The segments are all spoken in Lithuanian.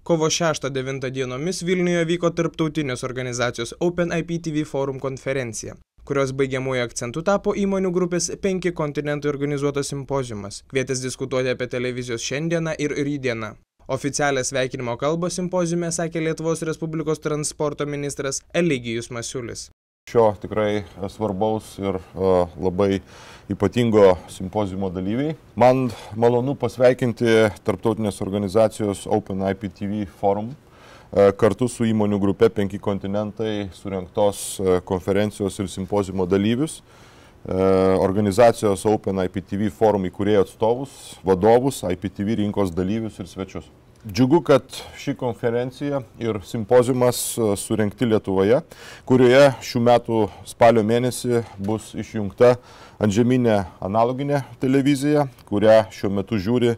Kovo 6-9 dienomis Vilniuje vyko tarptautinės organizacijos OpenIPTV Forum konferencija, kurios baigiamuoju akcentu tapo įmonių grupės 5 kontinentų organizuotas simpoziumas, kvietęs diskutuoti apie televizijos šiandieną ir rytdieną. Oficialią sveikinimo kalbą simpoziume sakė Lietuvos Respublikos transporto ministras Eligijus Masiulis. Šio tikrai svarbaus ir labai ypatingo simpoziumo dalyviai. Man malonu pasveikinti tarptautinės organizacijos OpenIPTV Forum kartu su įmonių grupe 5 kontinentai surengtos konferencijos ir simpoziumo dalyvius. Organizacijos OpenIPTV Forum įkūrėjų atstovus, vadovus, IPTV rinkos dalyvius ir svečius. Džiugu, kad ši konferencija ir simpoziumas surengti Lietuvoje, kurioje šių metų spalio mėnesį bus išjungta antžeminė analoginė televizija, kurią šiuo metu žiūri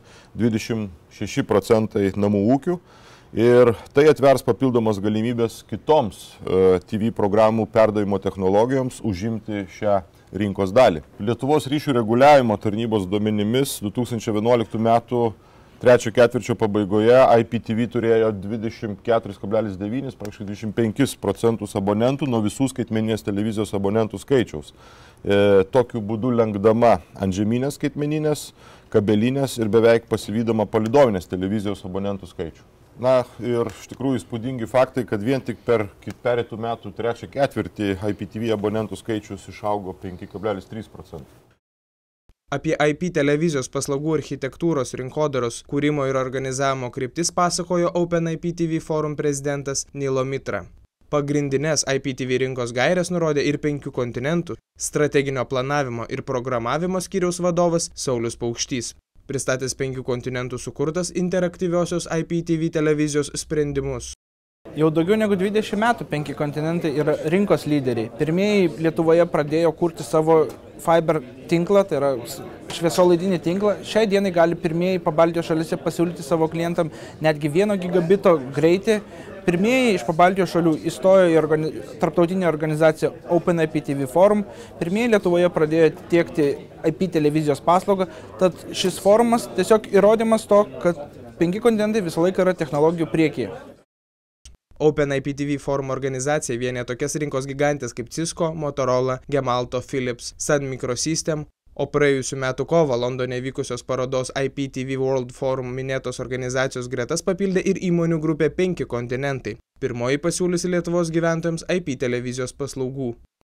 26% namų ūkių. Ir tai atvers papildomas galimybės kitoms TV programų perdavimo technologijoms užimti šią rinkos dalį. Lietuvos ryšių reguliavimo tarnybos duomenimis 2011 metų trečio ketvirčio pabaigoje IPTV turėjo 24,9, praktiškai 25% abonentų nuo visų skaitmeninės televizijos abonentų skaičiaus. Tokiu būdu lenkdama antžeminės skaitmeninės, kabelinės ir beveik pasivydama palydovinės televizijos abonentų skaičių. Na ir iš tikrųjų įspūdingi faktai, kad vien tik per pereitų metų trečią ketvirtį IPTV abonentų skaičius išaugo 5,3%. Apie IP televizijos paslaugų architektūros, rinkodaros, kūrimo ir organizavimo kryptis pasakojo OpenIPTV Forum prezidentas Nilo Mitra. Pagrindinės IPTV rinkos gaires nurodė ir 5 kontinentų strateginio planavimo ir programavimo skyriaus vadovas Saulius Paukštys, pristatęs 5 kontinentų sukurtas interaktyviosios IPTV televizijos sprendimus. Jau daugiau negu 20 metų 5 kontinentai yra rinkos lyderiai. Pirmieji Lietuvoje pradėjo kurti savo fiber tinklą, tai yra šviesolaidinį tinklą. Šiai dienai gali pirmieji Pabaltijos šalyse pasiūlyti savo klientam netgi 1 gigabito greitį. Pirmieji iš Pabaltijos šalių įstojo į tarptautinę organizaciją OpenIPTV Forum. Pirmieji Lietuvoje pradėjo tiekti IP televizijos paslaugą. Tad šis forumas tiesiog įrodymas to, kad 5 kontinentai visą laiką yra technologijų priekyje. OpenIPTV Forum organizacija vienė tokias rinkos gigantės kaip Cisco, Motorola, Gemalto, Philips, Sun Microsystem, o praėjusių metų kovą Londone vykusios parodos IPTV World Forum minėtos organizacijos gretas papildė ir įmonių grupė 5 kontinentai. Pirmoji pasiūlysi Lietuvos gyventojams IP televizijos paslaugų.